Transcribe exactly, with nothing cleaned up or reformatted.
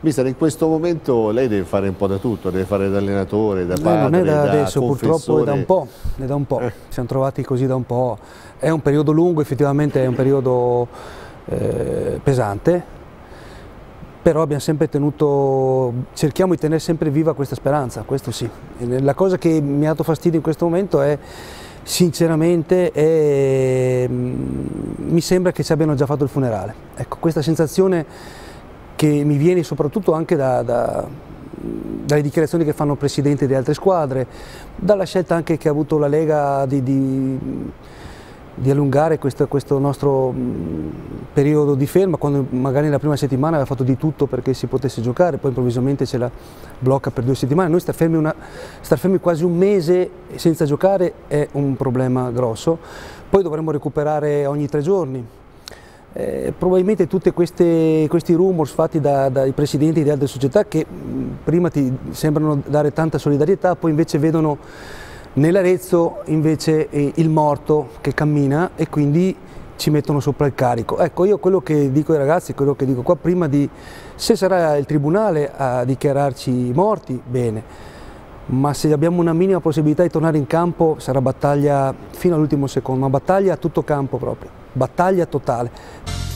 Mister, in questo momento lei deve fare un po' da tutto, deve fare da allenatore, da padre, non è da, da adesso, purtroppo è da un po', è da un po'. Eh. Ci siamo trovati così da un po'. È un periodo lungo, effettivamente è un periodo eh, pesante, però abbiamo sempre tenuto, cerchiamo di tenere sempre viva questa speranza, questo sì. La cosa che mi ha dato fastidio in questo momento è, sinceramente, è, mi sembra che ci abbiano già fatto il funerale. Ecco, questa sensazione che mi viene soprattutto anche da, da, dalle dichiarazioni che fanno presidenti di altre squadre, dalla scelta anche che ha avuto la Lega di, di, di allungare questo, questo nostro periodo di ferma, quando magari nella prima settimana aveva fatto di tutto perché si potesse giocare, poi improvvisamente ce la blocca per due settimane. Noi star fermi, una, star fermi quasi un mese senza giocare è un problema grosso, poi dovremmo recuperare ogni tre giorni. Eh, probabilmente tutti questi rumors fatti da, dai presidenti di altre società che mh, prima ti sembrano dare tanta solidarietà, poi invece vedono nell'Arezzo invece eh, il morto che cammina e quindi ci mettono sopra il carico. Ecco, io quello che dico ai ragazzi, quello che dico qua, prima di, se sarà il tribunale a dichiararci morti, bene, ma se abbiamo una minima possibilità di tornare in campo sarà battaglia fino all'ultimo secondo, ma battaglia a tutto campo proprio, battaglia totale.